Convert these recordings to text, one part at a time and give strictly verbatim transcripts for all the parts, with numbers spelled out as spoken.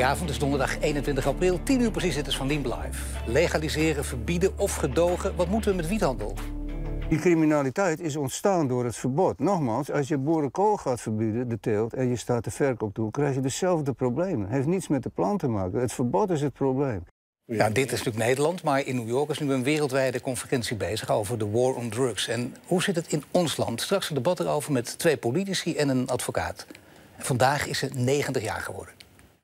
Goedenavond, het is donderdag eenentwintig april, tien uur precies, dit is Van Dien Live. Legaliseren, verbieden of gedogen, wat moeten we met wiethandel? Die criminaliteit is ontstaan door het verbod. Nogmaals, als je boerenkool gaat verbieden, de teelt, en je staat de verkoop toe, krijg je dezelfde problemen. Het heeft niets met de plant te maken. Het verbod is het probleem. Ja, dit is natuurlijk Nederland, maar in New York is nu een wereldwijde conferentie bezig over de war on drugs. En hoe zit het in ons land? Straks een debat erover met twee politici en een advocaat. En vandaag is ze negentig jaar geworden.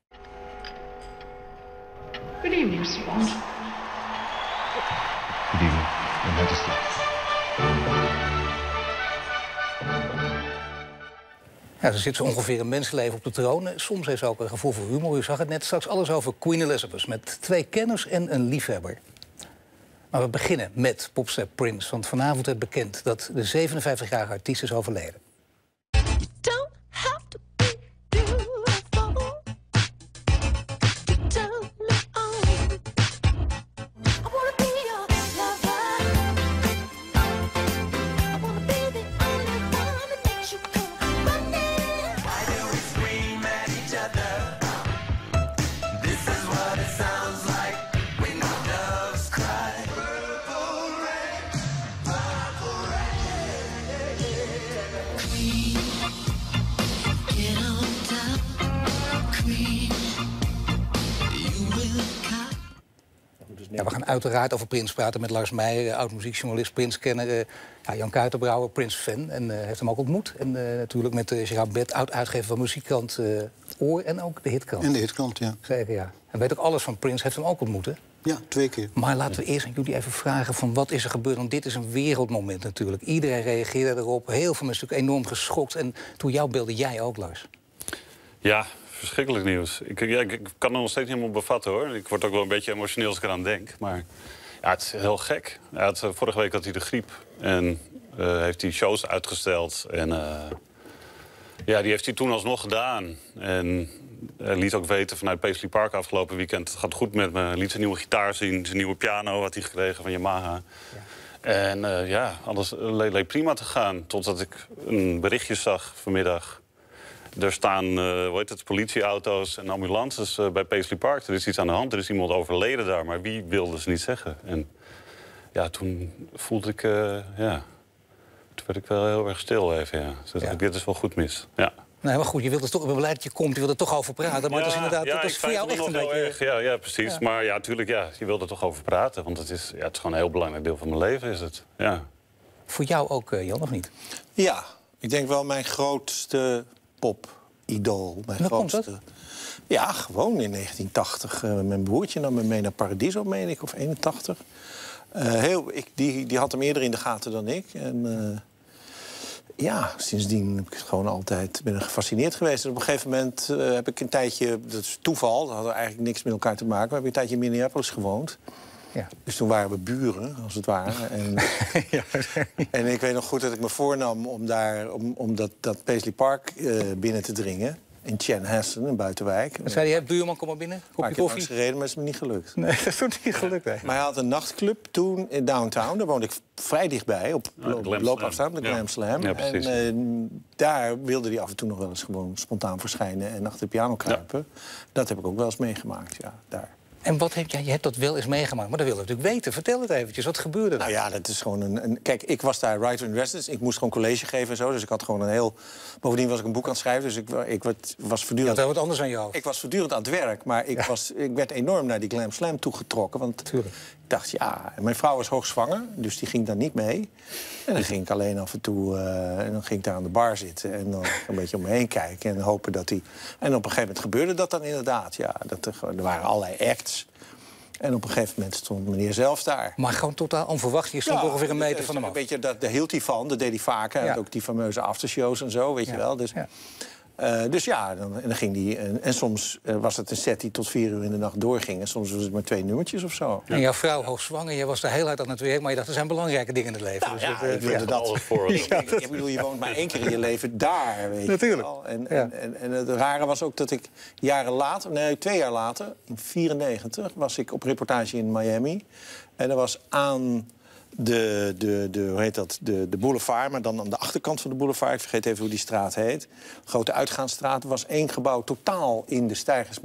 Good evening, mister Bond. Good evening, Your Majesty. Ja, ze zit zo ongeveer een mensenleven op de troon. Soms heeft ze ook een gevoel voor humor. U zag het net straks alles over Queen Elizabeth met twee kenners en een liefhebber. Maar we beginnen met popster Prince, want vanavond werd bekend dat de zevenenvijftigjarige artiest is overleden. Ja, we gaan uiteraard over Prince praten met Lars Meijer, oud-muziekjournalist, Prince-kenner, uh, ja, Jan Kuitenbrouwer, Prince-fan. En uh, heeft hem ook ontmoet. En uh, natuurlijk met uh, Gerard Bed, oud-uitgever van muziekkrant uh, Oor en ook de Hitkrant. En de Hitkrant, ja. Zeker, ja. En weet ook alles van Prince, heeft hem ook ontmoet, hè? Ja, twee keer. Maar laten we eerst aan jullie even vragen van wat is er gebeurd. Want dit is een wereldmoment natuurlijk. Iedereen reageerde erop. Heel veel mensen natuurlijk enorm geschokt. En toen jou beelde jij ook, Lars. Ja, verschrikkelijk nieuws. Ik, ja, ik, ik kan het nog steeds niet helemaal bevatten, hoor. Ik word ook wel een beetje emotioneel als ik eraan denk. Maar ja, het is heel gek. Hij had, vorige week had hij de griep. En uh, heeft hij shows uitgesteld. En uh, ja, die heeft hij toen alsnog gedaan. En hij liet ook weten vanuit Paisley Park afgelopen weekend: het gaat goed met me. Hij liet zijn nieuwe gitaar zien. Zijn nieuwe piano had hij gekregen van Yamaha. Ja. En uh, ja, alles leek prima te gaan. Totdat ik een berichtje zag vanmiddag. Er staan uh, hoe heet het, politieauto's en ambulances uh, bij Paisley Park. Er is iets aan de hand, er is iemand overleden daar. Maar wie wilde ze niet zeggen? En ja, toen voelde ik, uh, ja... Toen werd ik wel heel erg stil even, ja. Dus ja. Ik, dit is wel goed mis, ja. Nee, maar goed, je wilt er toch, ik ben blij dat je komt, je wilt er toch over praten. Maar ja, het is inderdaad, ja, dat is voor jou echt een beetje... Erg. Ja, ja, precies. Ja. Maar ja, natuurlijk, ja, je wilt er toch over praten. Want het is, ja, het is gewoon een heel belangrijk deel van mijn leven, is het. Ja. Voor jou ook, uh, Jan, of niet? Ja, ik denk wel mijn grootste pop-idool. Mijn Hoe grootste... komt dat? Ja, gewoon in negentien tachtig. Uh, mijn broertje nam me mee naar Paradiso, meen ik, of eenentachtig. Uh, heel, ik, die, die had hem eerder in de gaten dan ik. En uh, ja, sindsdien heb ik het gewoon altijd, ben ik gefascineerd geweest. En op een gegeven moment uh, heb ik een tijdje, dat is toeval, dat had eigenlijk niks met elkaar te maken, maar heb ik een tijdje in Minneapolis gewoond. Ja. Dus toen waren we buren, als het ware. En, ja. en ik weet nog goed dat ik me voornam om, daar, om, om dat, dat Paisley Park uh, binnen te dringen. In Chanhassen, een buitenwijk. En zei hij, buurman, kom maar binnen, kopje koffie? Ik heb langs gereden, maar het is me niet gelukt. Nee, dat is toch niet gelukt, hè? Maar hij had een nachtclub toen in downtown. Daar woonde ik vrij dichtbij, op ja, loopafstand, de Glam Slam. Ja, en uh, daar wilde hij af en toe nog wel eens gewoon spontaan verschijnen en achter de piano kruipen. Ja. Dat heb ik ook wel eens meegemaakt, ja, daar. En wat heb jij, je hebt dat wel eens meegemaakt, maar dat wil je natuurlijk weten. Vertel het eventjes, wat gebeurde er? Nou ja, dat is gewoon een, een... Kijk, ik was daar writer in residence. Ik moest gewoon college geven en zo, dus ik had gewoon een heel... Bovendien was ik een boek aan het schrijven, dus ik, ik was voortdurend... Je had wel wat anders aan je hoofd. Ik was voortdurend aan het werk, maar ik, ja. was, ik werd enorm naar die Glam Slam toegetrokken. Want Tuurlijk. ik dacht, ja... En mijn vrouw was hoogzwanger, dus die ging daar niet mee. En dan ging ik alleen af en toe... Uh, en dan ging ik daar aan de bar zitten en dan een beetje om me heen kijken en hopen dat die... En op een gegeven moment gebeurde dat dan inderdaad, ja. Dat er, er waren allerlei acts... En op een gegeven moment stond meneer zelf daar. Maar gewoon totaal onverwacht. Je stond ja, ongeveer een meter van hem af. Weet je, dat, daar hield hij van. Dat deed hij vaker. Ja. En ook die fameuze aftershows en zo, weet ja. je wel. Dus ja, uh, dus ja dan, en dan ging die. En, en soms uh, was het een set die tot vier uur in de nacht doorging. En soms was het maar twee nummertjes of zo. En jouw vrouw hoogzwanger, jij was daar heel hard aan het werk. Maar je dacht, er zijn belangrijke dingen in het leven. Nou, dus ja, dat, uh, ik wilde ja, dat. Alles voor. ja, ik, ik bedoel, je woont maar één keer in je leven daar, weet Natuurlijk. je wel. En, ja. en, en, en het rare was ook dat ik jaren later, nee, twee jaar later, in vierennegentig, was ik op reportage in Miami. En er was aan de, de, de, hoe heet dat, de, de boulevard, maar dan aan de achterkant van de boulevard, ik vergeet even hoe die straat heet, grote uitgaansstraat, was één gebouw totaal in de steigers met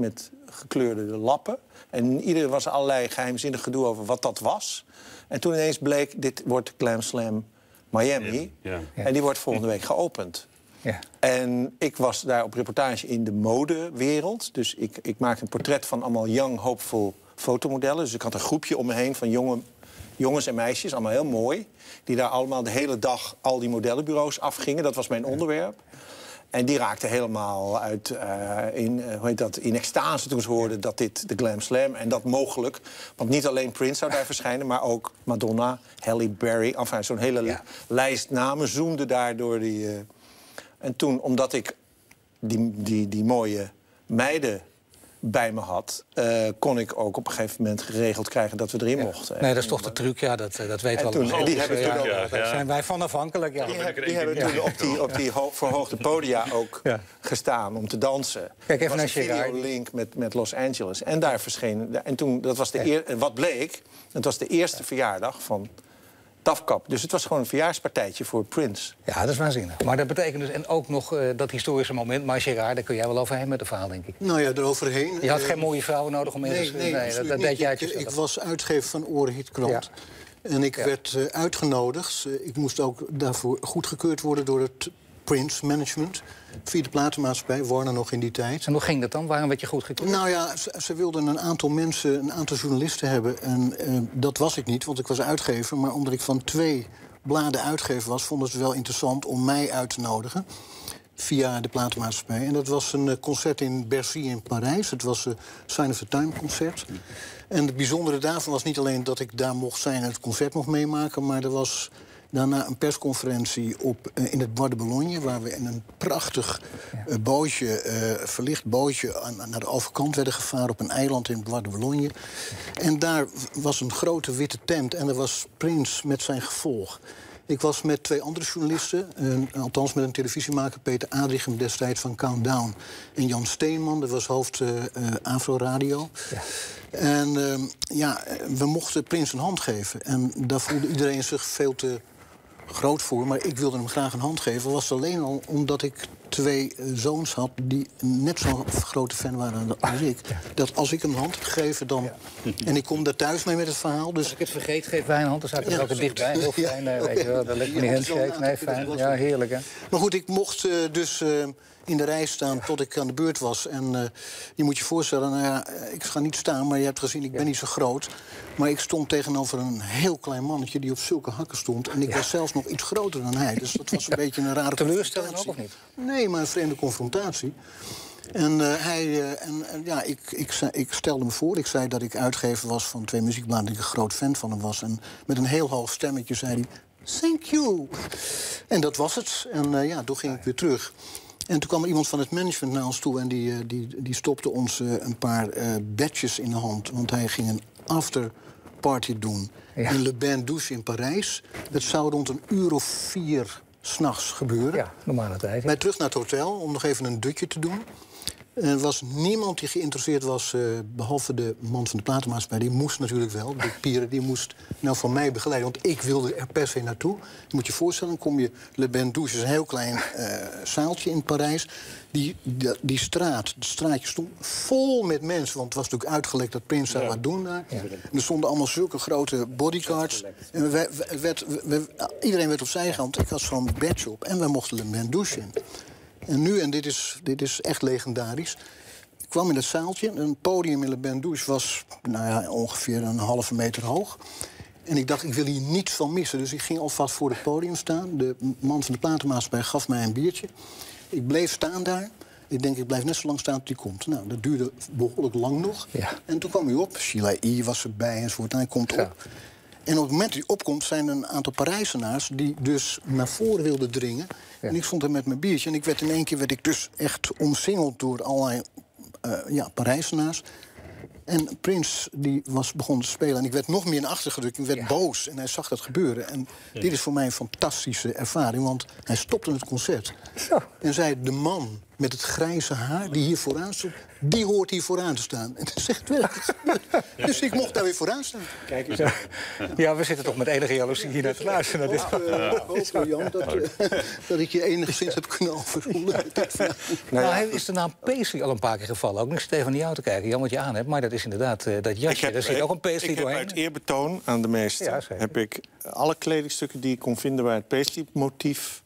gekleurde lappen. En iedereen was allerlei geheimzinnig gedoe over wat dat was. En toen ineens bleek, dit wordt Glam Slam Miami. Ja. Ja. En die wordt volgende week geopend. Ja. En ik was daar op reportage in de modewereld. Dus ik, ik maakte een portret van allemaal young, hopeful fotomodellen. Dus ik had een groepje om me heen van jonge, jongens en meisjes, allemaal heel mooi. Die daar allemaal de hele dag al die modellenbureaus afgingen. Dat was mijn onderwerp. En die raakten helemaal uit uh, in, uh, hoe heet dat, in extase toen ze hoorden dat dit de Glam Slam... en dat mogelijk, want niet alleen Prince zou daar verschijnen... maar ook Madonna, Halle Berry, enfin zo'n hele ja. lijst namen zoomde daar door die... Uh, en toen, omdat ik die, die, die mooie meiden bij me had... Uh, kon ik ook op een gegeven moment geregeld krijgen dat we erin ja. mochten. Nee, dat is toch de truc, ja, dat, dat weten we allemaal. Die hebben ja, toen ja, daar zijn wij van afhankelijk. Ja. Die, heb, die hebben toen op die, op die ho- verhoogde podia ook ja. gestaan om te dansen. Kijk even naar Gerard. Een videolink met, met Los Angeles. En daar verscheen... En toen, dat was de eer, wat bleek, het was de eerste verjaardag van... Tafkap. Dus het was gewoon een verjaarspartijtje voor Prince. Ja, dat is waanzinnig. Maar dat betekent dus... En ook nog uh, dat historische moment. Maar Gerard, daar kun jij wel overheen met de verhaal, denk ik. Nou ja, eroverheen. Je had uh, geen mooie vrouwen nodig om nee, ergens... nee, nee, dat, dat deed jij ik, ik was uitgever van Oorhitkrant. Ja. En ik ja. werd uh, uitgenodigd. Uh, ik moest ook daarvoor goedgekeurd worden door het Prince Management. Via de platenmaatschappij, Warner nog in die tijd. En hoe ging dat dan? Waarom werd je goedgekeurd? Nou ja, ze, ze wilden een aantal mensen, een aantal journalisten hebben. En uh, dat was ik niet, want ik was uitgever. Maar omdat ik van twee... bladen uitgever was, vonden ze het wel interessant om mij uit te nodigen via de platenmaatschappij. En dat was een concert in Bercy in Parijs. Het was een Sign of the Time concert. En het bijzondere daarvan was niet alleen dat ik daar mocht zijn en het concert mocht meemaken, maar er was daarna een persconferentie op, uh, in het Bois de Boulogne, waar we in een prachtig uh, bootje, uh, verlicht bootje aan, naar de overkant werden gevaren op een eiland in het Bois de Boulogne. En daar was een grote witte tent en er was Prince met zijn gevolg. Ik was met twee andere journalisten, uh, althans met een televisiemaker, Peter Adrichem destijds van Countdown, en Jan Steenman, dat was hoofd uh, uh, Afro Radio. Ja. En uh, ja, we mochten Prince een hand geven. En daar voelde iedereen zich veel te groot voor, maar ik wilde hem graag een hand geven. Was alleen al omdat ik twee uh, zoons had die net zo'n grote fan waren als ik. Dat als ik hem een hand heb gegeven, dan... Ja. En ik kom daar thuis mee met het verhaal. Dus... Als ik het vergeet, geef wij een hand, dan staat er ja, ook er dichtbij. Heel fijn, ja, weet je wel. Dat lijkt me niet handshake. Nee, fijn. Ja, heerlijk, hè. Maar goed, ik mocht uh, dus... Uh, in de rij staan tot ik aan de beurt was. En uh, je moet je voorstellen, nou ja, ik ga niet staan, maar je hebt gezien, ik ben niet zo groot. Maar ik stond tegenover een heel klein mannetje die op zulke hakken stond. En ik ja. was zelfs nog iets groter dan hij. Dus dat was een ja. beetje een rare teleurstelling ook, of niet? Nee, maar een vreemde confrontatie. En, uh, hij, uh, en, en ja, ik, ik, zei, ik stelde me voor, ik zei dat ik uitgever was van twee muziekbladen, dat ik een groot fan van hem was. En met een heel hoog stemmetje zei hij, thank you. En dat was het. En uh, ja, toen ging ik weer terug. En toen kwam er iemand van het management naar ons toe en die, die, die stopte ons uh, een paar uh, badges in de hand. Want hij ging een afterparty doen ja. in Le Bain Douche in Parijs. Dat zou rond een uur of vier 's nachts gebeuren. Ja, normale tijd. Ja. Wij terug naar het hotel om nog even een dutje te doen. Er was niemand die geïnteresseerd was, uh, behalve de man van de platenmaatschappij. Die moest natuurlijk wel, de Pieren, die moest nou van mij begeleiden. Want ik wilde er per se naartoe. Je moet je voorstellen, dan kom je Le Bain Douche, is een heel klein uh, zaaltje in Parijs. Die, die, die straat, het straatje stond vol met mensen. Want het was natuurlijk uitgelekt dat Prince zou ja. wat doen daar. Ja. En er stonden allemaal zulke grote bodyguards. En we, we, werd, we, we, iedereen werd opzij gehaald. Ik had zo'n badge op en wij mochten Le Bain Douche in. En nu, en dit is, dit is echt legendarisch. Ik kwam in het zaaltje. Een podium in Le Bain Douche was nou ja, ongeveer een halve meter hoog. En ik dacht, ik wil hier niets van missen. Dus ik ging alvast voor het podium staan. De man van de platenmaatschappij gaf mij een biertje. Ik bleef staan daar. Ik denk, ik blijf net zo lang staan tot hij komt. Nou, dat duurde behoorlijk lang nog. Ja. En toen kwam hij op. Sheila E. was erbij enzovoort. En hij komt op. Ja. En op het moment dat hij opkomt, zijn er een aantal Parijzenaars die dus naar voren wilden dringen. Ja. En ik stond er met mijn biertje. En ik werd in één keer werd ik dus echt omsingeld door allerlei uh, ja, Parijzenaars. En Prince die was begonnen te spelen. En ik werd nog meer naar achter gedrukt. Ik werd ja. boos. En hij zag dat gebeuren. En ja. dit is voor mij een fantastische ervaring. Want hij stopte het concert. Zo. En zei, de man met het grijze haar, die hier vooraan stond... die hoort hier vooraan te staan. En dat is echt werkelijk gebeurd. Dus ik mocht daar weer vooraan staan. Kijk eens. Ja, we zitten toch met enige jaloezie hier naar te luisteren. Ik hoop, uh, hoop, Jan, dat, uh, dat ik je enigszins heb kunnen overroelen. Nou, hij is de naam Paisley al een paar keer gevallen. Ook niet Stefan naar jou te kijken, Jan, wat je aan hebt. Maar dat is inderdaad uh, dat jasje, daar zit ook een Paisley ik doorheen. Ik heb uit eerbetoon aan de meesten... Ja, heb ik alle kledingstukken die ik kon vinden waar het Paisley-motief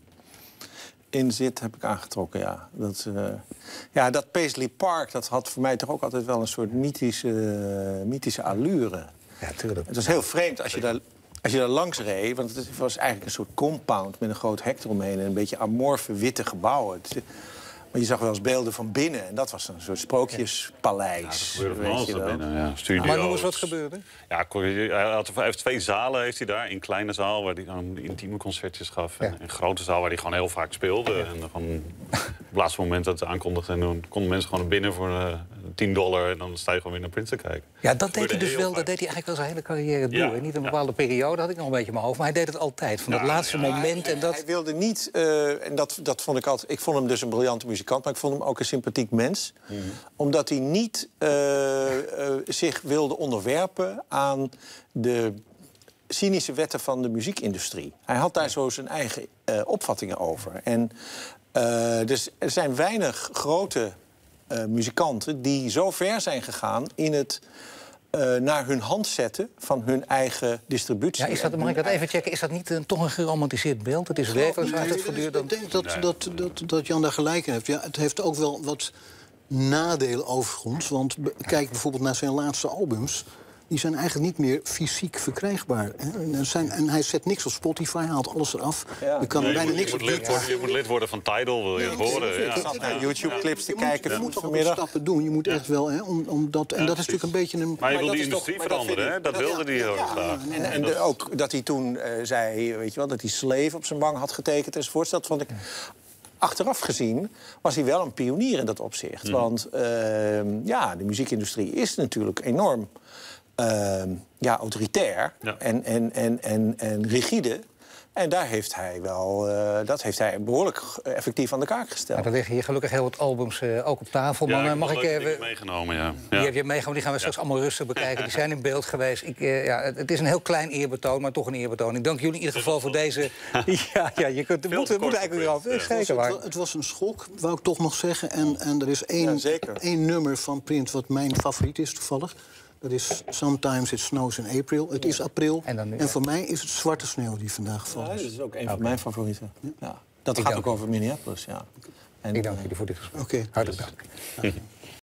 in zit, heb ik aangetrokken, ja. Dat, uh, ja, dat Paisley Park, dat had voor mij toch ook altijd wel een soort mythische, uh, mythische allure. Ja, tuurlijk. Het was heel vreemd als je daar, als je daar langs reed, want het was eigenlijk een soort compound met een groot hek eromheen en een beetje amorfe witte gebouwen. Het, maar je zag wel eens beelden van binnen en dat was een soort sprookjespaleis. Ja, dat gebeurde van alles daar binnen, ja. Studio's. Maar noem eens wat gebeurde. Ja, hij, had, hij heeft twee zalen heeft hij daar. Een kleine zaal waar hij dan intieme concertjes gaf. En Ja. een grote zaal waar hij gewoon heel vaak speelde. Ja. En gewoon, op het laatste moment dat hij aankondigde... en dan konden mensen gewoon naar binnen voor uh, tien dollar... en dan sta je gewoon weer naar Prince te kijken. Ja, dat deed hij dus heel wel. vaak. Dat deed hij eigenlijk wel zijn hele carrière door. Ja. En niet een bepaalde periode, had ik nog een beetje in mijn hoofd. Maar hij deed het altijd. Van dat Ja, laatste ja. moment. En dat... Hij wilde niet, uh, en dat, dat vond ik altijd... Ik vond hem dus een briljante muzikant, maar ik vond hem ook een sympathiek mens. Mm. Omdat hij niet uh, uh, zich wilde onderwerpen aan de cynische wetten van de muziekindustrie. Hij had daar zo zijn eigen uh, opvattingen over. En uh, dus er zijn weinig grote uh, muzikanten die zo ver zijn gegaan in het Uh, naar hun hand zetten van hun eigen distributie. Ja, is dat, mag ik dat even checken? Is dat niet een, toch een geromantiseerd beeld? Het is werkelijk Nee, uit het dat is- voortdurend... Ik denk dat, dat, dat, dat Jan daar gelijk in heeft. Ja, het heeft ook wel wat nadelen overigens. Want be- kijk bijvoorbeeld naar zijn laatste albums. Die zijn eigenlijk niet meer fysiek verkrijgbaar. Hè. En, er zijn, en hij zet niks op Spotify, hij haalt alles eraf. Ja. Je kan Nee, er je, bijna moet, je, niks moet op lid worden, je moet lid worden van Tidal, wil je het horen. Ja. Ik zat naar YouTube-clips te Je moet, kijken je moet toch ook vanmiddag. stappen doen. Je moet echt wel, hè, om, om dat, en Ja, dat is precies. natuurlijk een beetje een... Maar je wil dat die is toch- industrie maar dat veranderen, hè? vind ik- Dat wilde hij heel erg graag. En, en de, ook dat hij toen uh, zei, weet je wel, dat hij Slave op zijn wang had getekend enzovoort. Dat vond ik... Achteraf gezien was hij wel een pionier in dat opzicht. Mm. Want uh, ja, de muziekindustrie is natuurlijk enorm uh, ja, autoritair Ja. en, en, en, en, en rigide. En daar heeft hij wel, uh, dat heeft hij behoorlijk effectief aan de kaak gesteld. Nou, er liggen hier gelukkig heel wat albums uh, ook op tafel. Ja, Maar, uh, heb mag wel ik leuke even... dingen meegenomen, ja. Die Ja. heb je meegenomen, die gaan we straks allemaal rustig bekijken. Die zijn in beeld geweest. Ik, uh, ja, het, het is een heel klein eerbetoon, maar toch een eerbetoon. Ik dank jullie in ieder geval voor deze... ja, ja, je kunt, Veel moet, te moet kort eigenlijk weer af. geweest, Is ja. zeker Het waar. was, het was een schok, wou ik toch nog zeggen. En, en er is één, Ja, zeker. één nummer van Prince wat mijn favoriet is toevallig. Dat is Sometimes It Snows in April. Het is april. En dan nu, en ja. voor mij is het Zwarte Sneeuw die vandaag Ja, gevallen dat is. is ook een van mijn favorieten. Ja. Dat Ik gaat dank ook u. over Minneapolis, ja. En, Ik dank jullie voor dit gesprek. Oké. Hartelijk dank.